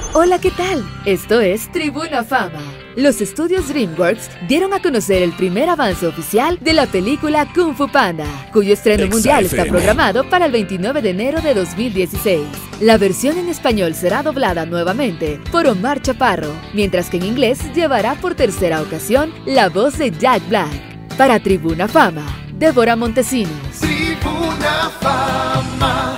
Hola, ¿qué tal? Esto es Tribuna Fama. Los estudios DreamWorks dieron a conocer el primer avance oficial de la película Kung Fu Panda, cuyo estreno mundial está programado para el 29 de enero de 2016. La versión en español será doblada nuevamente por Omar Chaparro, mientras que en inglés llevará por tercera ocasión la voz de Jack Black. Para Tribuna Fama, Débora Montesinos. Tribuna Fama.